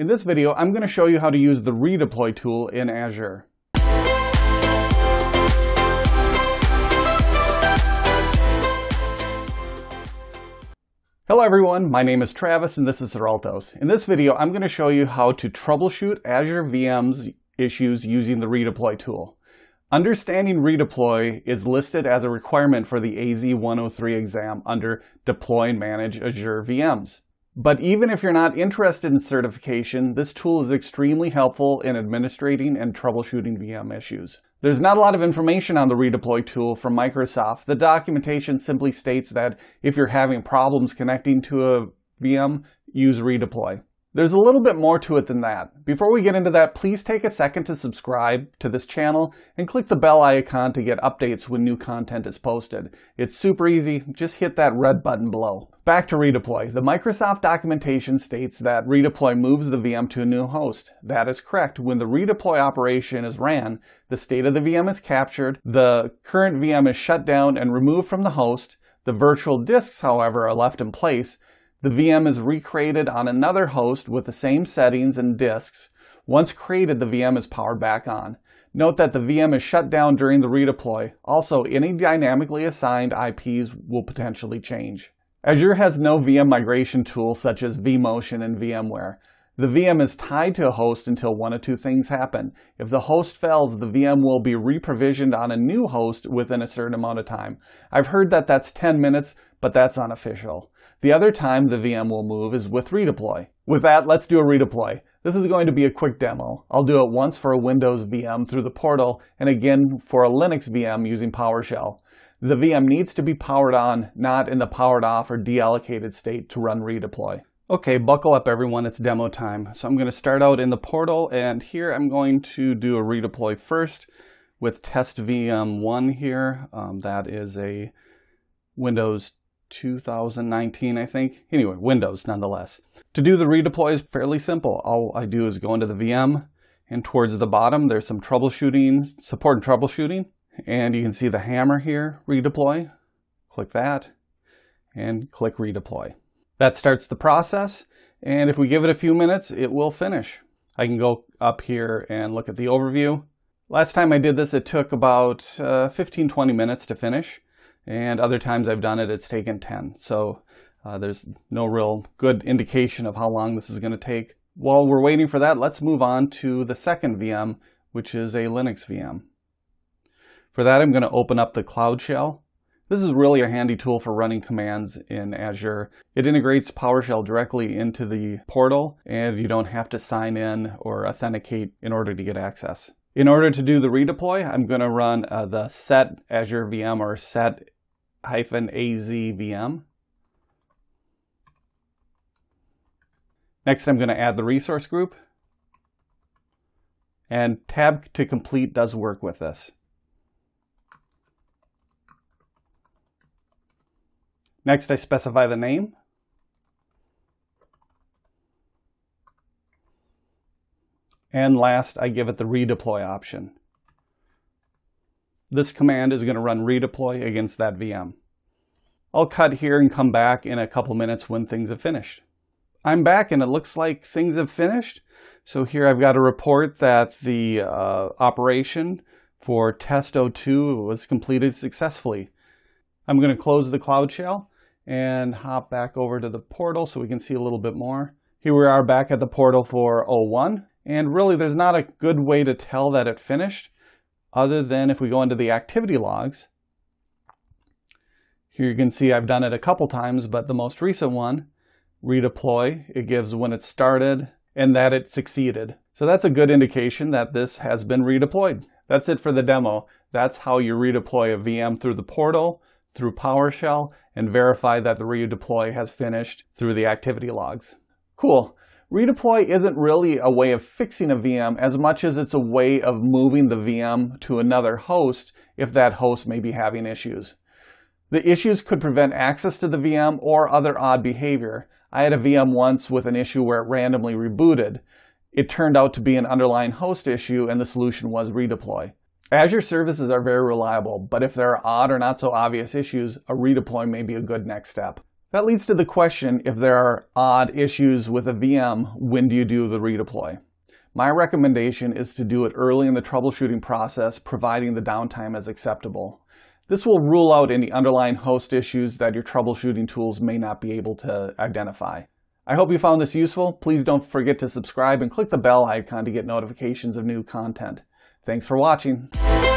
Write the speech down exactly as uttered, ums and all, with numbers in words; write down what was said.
In this video, I'm going to show you how to use the Redeploy tool in Azure. Hello everyone, my name is Travis and this is Xeraltos. In this video, I'm going to show you how to troubleshoot Azure V M's issues using the Redeploy tool. Understanding Redeploy is listed as a requirement for the A Z one oh three exam under Deploy and Manage Azure V Ms. But even if you're not interested in certification, this tool is extremely helpful in administrating and troubleshooting V M issues. There's not a lot of information on the Redeploy tool from Microsoft. The documentation simply states that if you're having problems connecting to a V M, use Redeploy. There's a little bit more to it than that. Before we get into that, please take a second to subscribe to this channel and click the bell icon to get updates when new content is posted. It's super easy, just hit that red button below. Back to Redeploy. The Microsoft documentation states that Redeploy moves the V M to a new host. That is correct. When the Redeploy operation is ran, the state of the V M is captured, the current V M is shut down and removed from the host. The virtual disks, however, are left in place. The V M is recreated on another host with the same settings and disks. Once created, the V M is powered back on. Note that the V M is shut down during the redeploy. Also, any dynamically assigned I Ps will potentially change. Azure has no V M migration tools such as vMotion and VMware. The V M is tied to a host until one of two things happen. If the host fails, the V M will be reprovisioned on a new host within a certain amount of time. I've heard that that's ten minutes, but that's unofficial. The other time the V M will move is with Redeploy. With that, let's do a redeploy. This is going to be a quick demo. I'll do it once for a Windows V M through the portal and again for a Linux V M using PowerShell. The V M needs to be powered on, not in the powered off or deallocated state to run Redeploy. Okay, buckle up everyone, it's demo time. So I'm going to start out in the portal and here I'm going to do a redeploy first with test V M one here. Um, that is a Windows two thousand nineteen, I think. Anyway, Windows nonetheless. To do the redeploy is fairly simple. All I do is go into the V M and towards the bottom there's some troubleshooting, support and troubleshooting. And you can see the hammer here, redeploy. Click that and click redeploy. That starts the process, and if we give it a few minutes, it will finish. I can go up here and look at the overview. Last time I did this, it took about uh, fifteen to twenty minutes to finish, and other times I've done it, it's taken ten. So uh, there's no real good indication of how long this is going to take. While we're waiting for that, let's move on to the second V M, which is a Linux V M. For that, I'm going to open up the Cloud Shell. This is really a handy tool for running commands in Azure. It integrates PowerShell directly into the portal, and you don't have to sign in or authenticate in order to get access. In order to do the redeploy, I'm going to run uh, the set Azure V M or set hyphen A Z V M. Next, I'm going to add the resource group. And tab to complete does work with this. Next, I specify the name. And last, I give it the redeploy option. This command is going to run redeploy against that V M. I'll cut here and come back in a couple minutes when things have finished. I'm back and it looks like things have finished. So here I've got a report that the uh, operation for test oh two was completed successfully. I'm going to close the Cloud Shell and hop back over to the portal so we can see a little bit more. Here we are back at the portal for oh one, and really there's not a good way to tell that it finished other than if we go into the activity logs. Here you can see I've done it a couple times, but the most recent one, redeploy, it gives when it started and that it succeeded. So that's a good indication that this has been redeployed. That's it for the demo. That's how you redeploy a V M through the portal, through PowerShell, and verify that the redeploy has finished through the activity logs. Cool. Redeploy isn't really a way of fixing a V M as much as it's a way of moving the V M to another host if that host may be having issues. The issues could prevent access to the V M or other odd behavior. I had a V M once with an issue where it randomly rebooted. It turned out to be an underlying host issue and the solution was redeploy. Azure services are very reliable, but if there are odd or not so obvious issues, a redeploy may be a good next step. That leads to the question, if there are odd issues with a V M, when do you do the redeploy? My recommendation is to do it early in the troubleshooting process, providing the downtime is acceptable. This will rule out any underlying host issues that your troubleshooting tools may not be able to identify. I hope you found this useful. Please don't forget to subscribe and click the bell icon to get notifications of new content. Thanks for watching.